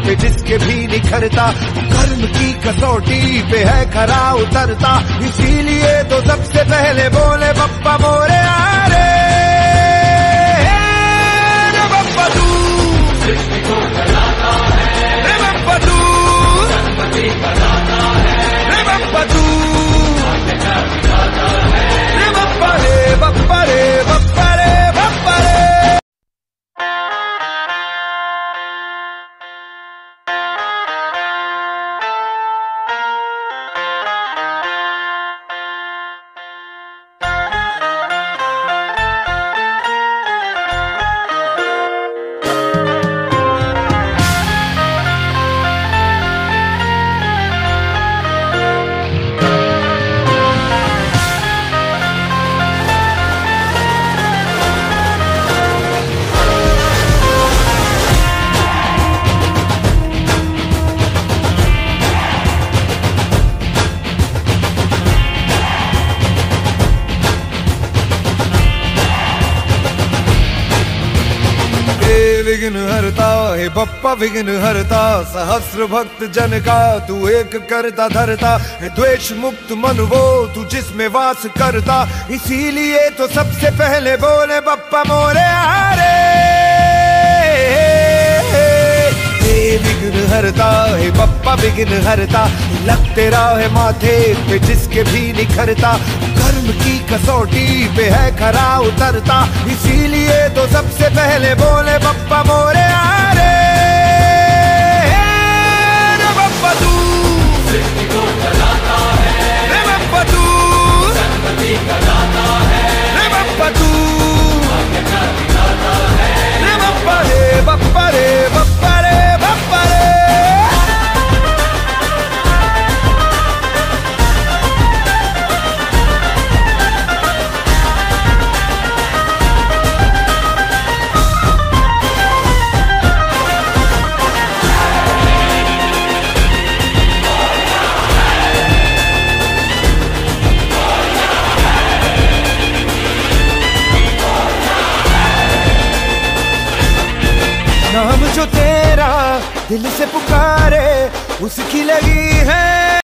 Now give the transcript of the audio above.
पे जिसके भी निखरता, कर्म की कसौटी पे है खरा उतरता। इसीलिए तो सबसे पहले बोले बप्पा मोरया रे, रे बप्पा तू सृष्टि को चलाता है, रे बप्पा तू गणपति बनाता है, रे बप्पा तू रे बप्पा रे बप्पा रे बप्पा रे बप्पा रे। विघ्न हरता हे बप्पा विघ्न हरता, सहस्र भक्त जन का तू एक करता धरता। द्वेष मुक्त मन वो तू जिसमें वास करता, इसीलिए तो सबसे पहले बोले बप्पा मोरया रे। विघ्न हरता हे बप्पा विघ्न हरता, लगते राह माथे पे जिसके भी निखरता, कर्म की कसौटी पे है खरा उतरता। इसीलिए तो सबसे पहले बोले बप्पा मोरया रे, रे बप्पा तू सृष्टि को चलाता है, रे बप्पा तू गणपति बनाता है, रे बप्पा तू भाग्य का दिलाता है, रे बप्पा रे बप्पा रे बप्पा रे बप्पा रे। नाम जो तेरा दिल से पुकारे उसकी लगी है